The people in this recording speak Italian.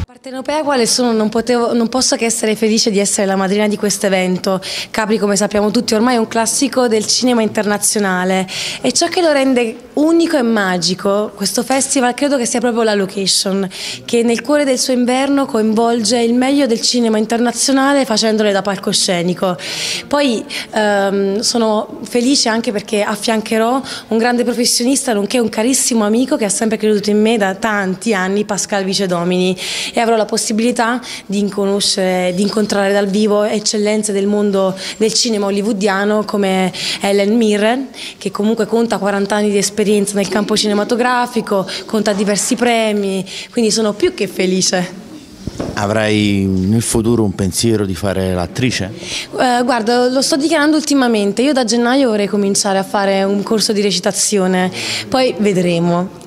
Partenopea quale sono, non posso che essere felice di essere la madrina di questo evento. Capri, come sappiamo tutti, ormai è un classico del cinema internazionale e ciò che lo rende unico e magico, questo festival, credo che sia proprio la location, che nel cuore del suo inverno coinvolge il meglio del cinema internazionale facendole da palcoscenico. Poi sono felice anche perché affiancherò un grande professionista nonché un carissimo amico che ha sempre creduto in me da tanti anni, Pascal Vicedomini, e avrò la possibilità di incontrare dal vivo eccellenze del mondo del cinema hollywoodiano come Helen Mirren, che comunque conta 40 anni di esperienza nel campo cinematografico, conta diversi premi, quindi sono più che felice. Avrai nel futuro un pensiero di fare l'attrice? Guarda, lo sto dichiarando ultimamente, io da gennaio vorrei cominciare a fare un corso di recitazione, poi vedremo.